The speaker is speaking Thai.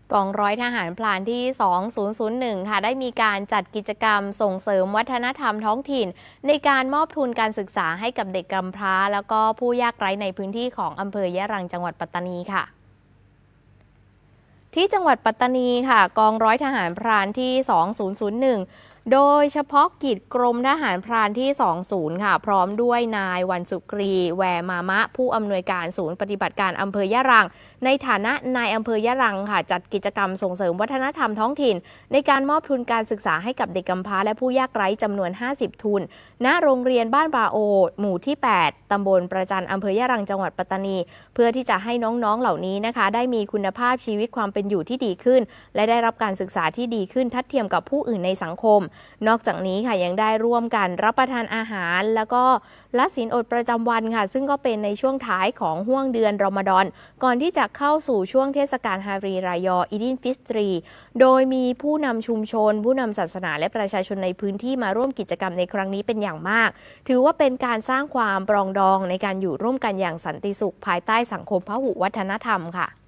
กองร้อยทหารพรานที่ 2001 ค่ะได้มีการจัดกิจกรรมส่งเสริมวัฒนธรรมท้องถิ่นในการมอบทุนการศึกษาให้กับเด็กกำพร้าแล้วก็ผู้ยากไร้ในพื้นที่ของอำเภอยะรังจังหวัดปัตตานีค่ะที่จังหวัดปัตตานีค่ะกองร้อยทหารพรานที่ 2001 โดยเฉพาะกิจกรมทหารพรานที่ 20 ค่ะพร้อมด้วยนายวันสุกรีแวมามะผู้อำนวยการศูนย์ปฏิบัติการอำเภอยะรังในฐานะนายอำเภอยะรังค่ะจัดกิจกรรมส่งเสริมวัฒนธรรมท้องถิ่นในการมอบทุนการศึกษาให้กับเด็กกำพร้าและผู้ยากไร้จำนวน 50 ทุนณโรงเรียนบ้านบาโอหมู่ที่ 8 ตำบลประจันอำเภอยะรังจังหวัดปัตตานีเพื่อที่จะให้น้องๆเหล่านี้นะคะได้มีคุณภาพชีวิตความเป็นอยู่ที่ดีขึ้นและได้รับการศึกษาที่ดีขึ้นทัดเทียมกับผู้อื่นในสังคมนอกจากนี้ค่ะยังได้ร่วมกันรับประทานอาหารแล้วก็ละศีลอดประจำวันค่ะซึ่งก็เป็นในช่วงท้ายของห้วงเดือนรอมฎอนก่อนที่จะเข้าสู่ช่วงเทศกาลฮารีรายออีดินฟิสตรีโดยมีผู้นำชุมชนผู้นำศาสนาและประชาชนในพื้นที่มาร่วมกิจกรรมในครั้งนี้เป็นอย่างมากถือว่าเป็นการสร้างความปรองดองในการอยู่ร่วมกันอย่างสันติสุขภายใต้สังคมพหุวัฒนธรรมค่ะ